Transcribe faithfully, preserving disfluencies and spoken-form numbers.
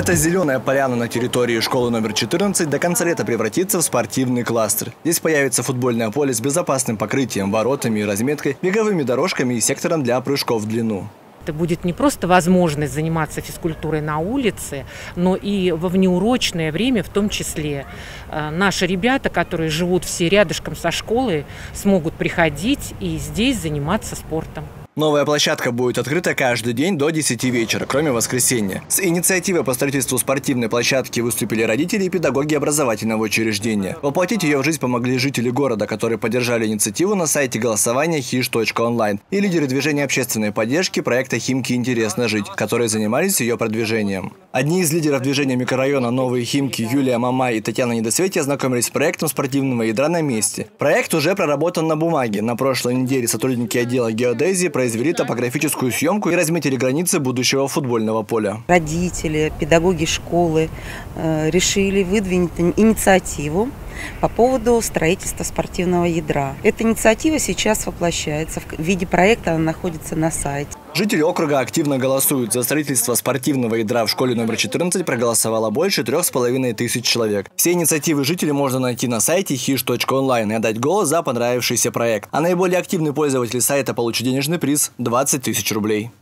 Эта зеленая поляна на территории школы номер четырнадцать до конца лета превратится в спортивный кластер. Здесь появится футбольное поле с безопасным покрытием, воротами и разметкой, беговыми дорожками и сектором для прыжков в длину. Это будет не просто возможность заниматься физкультурой на улице, но и во внеурочное время в том числе. Наши ребята, которые живут все рядышком со школой, смогут приходить и здесь заниматься спортом. Новая площадка будет открыта каждый день до десяти вечера, кроме воскресенья. С инициативой по строительству спортивной площадки выступили родители и педагоги образовательного учреждения. Воплотить ее в жизнь помогли жители города, которые поддержали инициативу на сайте голосования хиш точка онлайн, и лидеры движения общественной поддержки проекта «Химки интересно жить», которые занимались ее продвижением. Одни из лидеров движения микрорайона «Новые Химки» Юлия Мамай и Татьяна Недосвети ознакомились с проектом спортивного ядра на месте. Проект уже проработан на бумаге. На прошлой неделе сотрудники отдела геодезии произвели топографическую съемку и разметили границы будущего футбольного поля. Родители, педагоги школы э, решили выдвинуть инициативу по поводу строительства спортивного ядра. Эта инициатива сейчас воплощается. В виде проекта она находится на сайте. Жители округа активно голосуют. За строительство спортивного ядра в школе номер четырнадцать проголосовало больше трех с половиной тысяч человек. Все инициативы жителей можно найти на сайте хиш точка онлайн и отдать голос за понравившийся проект. А наиболее активный пользователь сайта получит денежный приз – двадцать тысяч рублей.